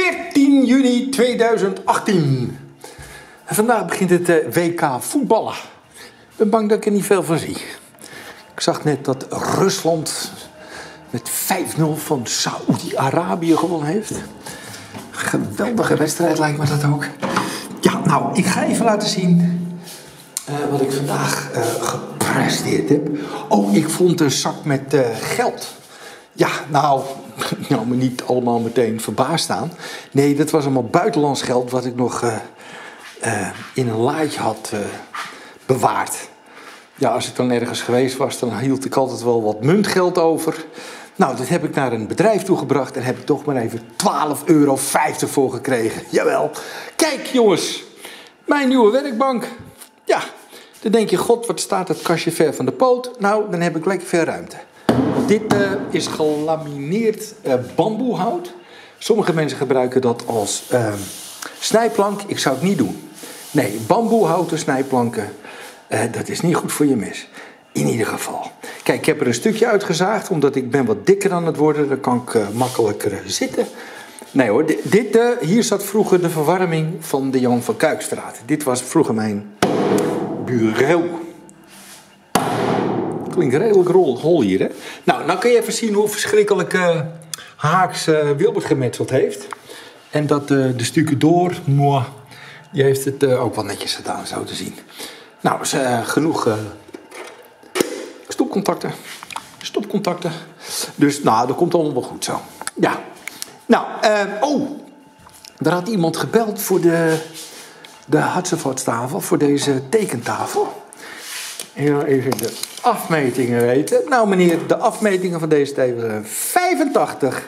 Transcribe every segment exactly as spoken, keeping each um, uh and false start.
veertien juni tweeduizend achttien. En vandaag begint het uh, W K voetballen. Ik ben bang dat ik er niet veel van zie. Ik zag net dat Rusland met vijf nul van Saoedi-Arabië gewonnen heeft. Geweldige wedstrijd lijkt me dat ook. Ja, nou, ik ga even laten zien uh, wat ik vandaag uh, gepresteerd heb. Oh, ik vond een zak met uh, geld. Ja, nou, nou, me niet allemaal meteen verbaasd staan. Nee, dat was allemaal buitenlands geld wat ik nog uh, uh, in een laadje had uh, bewaard. Ja, als ik dan ergens geweest was, dan hield ik altijd wel wat muntgeld over. Nou, dat heb ik naar een bedrijf toegebracht en heb ik toch maar even twaalf euro vijftig voor gekregen. Jawel. Kijk, jongens, mijn nieuwe werkbank. Ja, dan denk je, god, wat staat het kastje ver van de poot. Nou, dan heb ik lekker veel ruimte. Dit uh, is gelamineerd uh, bamboehout. Sommige mensen gebruiken dat als uh, snijplank. Ik zou het niet doen. Nee, bamboehouten snijplanken, uh, dat is niet goed voor je mes. In ieder geval. Kijk, ik heb er een stukje uitgezaagd, omdat ik ben wat dikker aan het worden. Dan kan ik uh, makkelijker uh, zitten. Nee hoor, dit, dit, uh, hier zat vroeger de verwarming van de Jan van Kuikstraat. Dit was vroeger mijn bureau. Klinkt redelijk hol hier, hè? Nou, nou kun je even zien hoe verschrikkelijk uh, Haaks uh, Wilbert gemetseld heeft. En dat uh, de stukken door, moi, die heeft het uh, ook wel netjes gedaan, zo te zien. Nou, dus, uh, genoeg uh, stopcontacten. Stopcontacten. Dus, nou, dat komt allemaal wel goed zo. Ja. Nou, uh, oh, er had iemand gebeld voor de, de Hartsevatstafel, voor deze tekentafel. Heel even de afmetingen weten. Nou meneer, de afmetingen van deze tafel vijfentachtig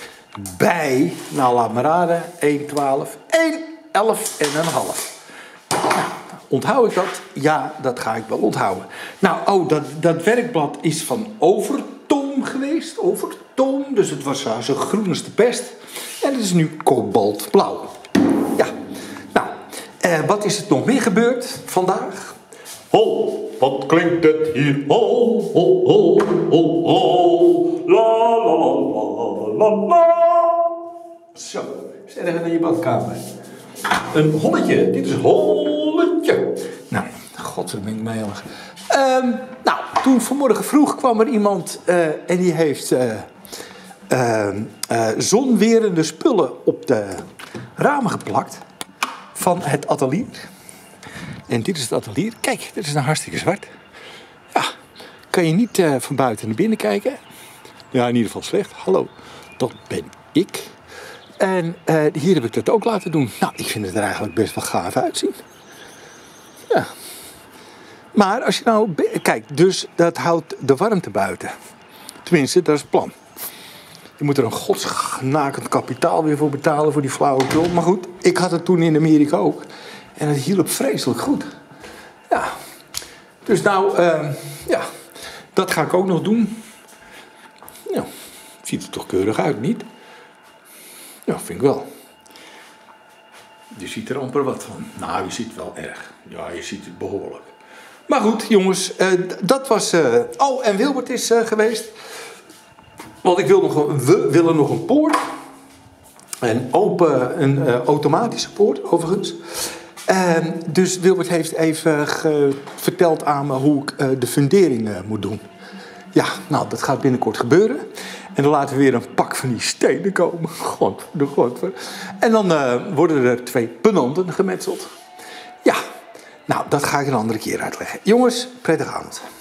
bij, nou laat me raden, één twaalf, één elf en een half. Nou, onthoud ik dat? Ja, dat ga ik wel onthouden. Nou, oh, dat, dat werkblad is van Overtoom geweest. Overtoom, dus het was uh, zo groen als de pest. En het is nu kobaltblauw. Ja, nou, uh, wat is er nog meer gebeurd vandaag? Ho, wat klinkt het hier? Ho, ho, ho, ho, ho. La, la, la, la, la, la. Zo, is erger dan je badkamer. Een holletje, dit is een holletje. Nou, god, zo ben ik melig. Um, nou, toen vanmorgen vroeg kwam er iemand uh, en die heeft uh, uh, uh, zonwerende spullen op de ramen geplakt van het atelier. En dit is het atelier. Kijk, dit is nou hartstikke zwart. Ja, kan je niet uh, van buiten naar binnen kijken? Ja, in ieder geval slecht. Hallo, dat ben ik. En uh, hier heb ik dat ook laten doen. Nou, ik vind het er eigenlijk best wel gaaf uitzien. Ja. Maar als je nou... Kijk, dus dat houdt de warmte buiten. Tenminste, dat is het plan. Je moet er een godsgenakend kapitaal weer voor betalen voor die flauwekul. Maar goed, ik had het toen in Amerika ook. En het hielp vreselijk goed. Ja. Dus nou, uh, ja, dat ga ik ook nog doen. Ja, ziet er toch keurig uit, niet? Ja, vind ik wel. Je ziet er amper wat van. Nou, je ziet het wel erg. Ja, je ziet het behoorlijk. Maar goed, jongens, uh, dat was... Uh... Oh, en Wilbert is uh, geweest. Want ik wil nog een, we willen nog een poort. Een open, een uh, automatische poort, overigens. Uh, dus Wilbert heeft even ge- verteld aan me hoe ik uh, de fundering uh, moet doen. Ja, nou, dat gaat binnenkort gebeuren. En dan laten we weer een pak van die stenen komen. God, de god. En dan uh, worden er twee penanten gemetseld. Ja, nou, dat ga ik een andere keer uitleggen. Jongens, prettige avond.